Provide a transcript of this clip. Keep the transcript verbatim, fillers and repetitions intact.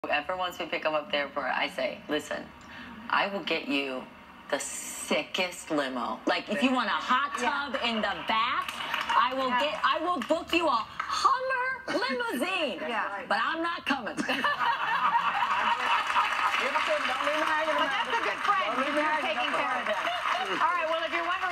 Whoever wants me to pick them up at the airport, I say, listen, I will get you the sickest limo. Like, if you want a hot tub yeah. in the bath, I will yeah. get, I will book you a Hummer limousine. Yeah. But I'm not coming. But that's a good friend. You're taking care of them. All right, well, if you're wondering.